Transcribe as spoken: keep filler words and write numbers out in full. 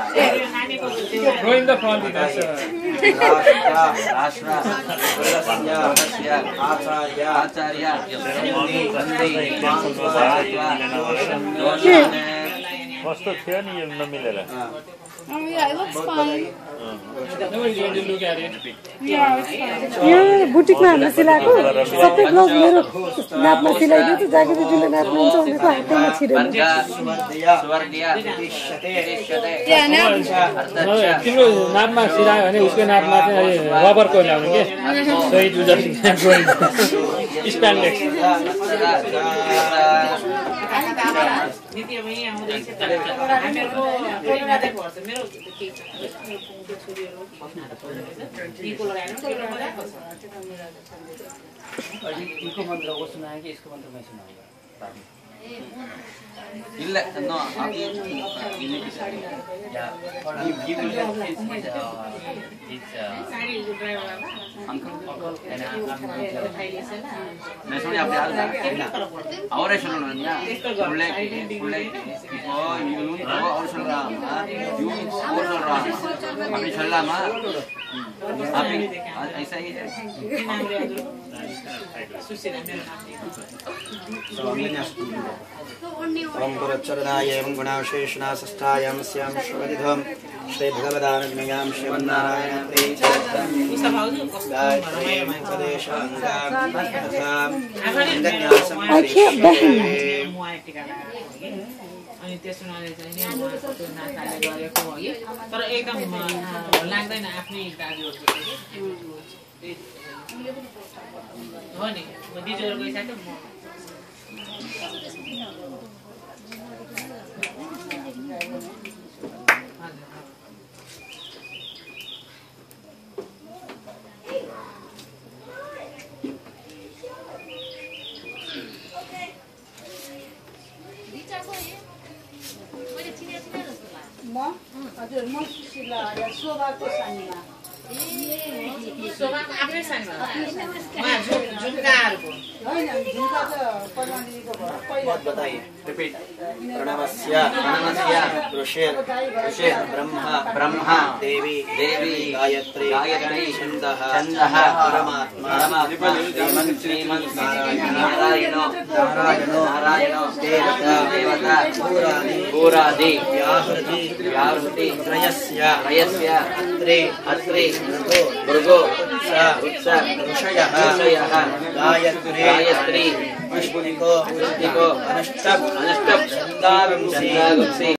Growing the family, that's uh, Rashtra, Rasya, Rasya, Acharya, Acharya, Bandi, Bandi, कस्तो थियो नि यो नमिलेर Oh yeah, it looks fine. nobody's going to look at it. Yeah, it's fine. यहाँ बुटिकमा हाम्रो सिलाएको सबै ब्लाउज मेरो नापमा सिलाइदियो त जाके दिदीले नाप्नुहुन्छ भनेको हातैमा छिरेन Yeah, now तिम्रो नापमा सिलायो भने उसको नापमा चाहिँ रबरको ल्याउनु के सही जुजा स्प्यान्डेक्स इको मंत्र को सुनाया कि इसको मंत्र मैं सुनाऊंगा ಇಲ್ಲ ನೋ ಅಭಿ ಯಾ you will get this this uncle and मैं सुन आपने हाल और सुनो ना फुले फुले ओ यू और सुन रहा यू और सुन रहा अभी चला मा अभी ऐसा ही है ओम गुरुचरणाय एवं गुणाविशेषणा सष्टायां स्यां श्रीवदिधं श्री भगवदानज्ञां श्रीमन्नारायण प्रीत्यर्थं अनि त्यसुनाले चाहिँ नि उहाँको त्यो नाताले गरेको हो कि तर एकदम लाग्दैन आफ्नै दाजुहरुको के हो नि म दिजुहरु गइसक्यो म म हजुर म सुशीला या शोभाको सानीमा शोभाको आफ्नै सानीमा उहाँ झुमकाहरुको हैन झुमका त परमादिको भयो पहिला बताइए रिपीट प्रणवस्य प्रणवस्य ऋषि ऋषि ब्रह्मा ब्रह्मा देवी देवी गायत्री गायत्री छन्दः छन्दः परमात्मा परमात्मा श्रीमन् श्रीमन् नारायण नारायण नारायण देवता देवता पुरादि पुरादि व्याहृति व्याहृति त्रयस्य त्रयस्य अत्रे अत्रे भृगो भृगो उत्स उत्स ऋषयः ऋषयः गायत्री गायत्री पुष्पनिको पुष्पनिको अनुष्टप अनुष्टप छन्दागुंसि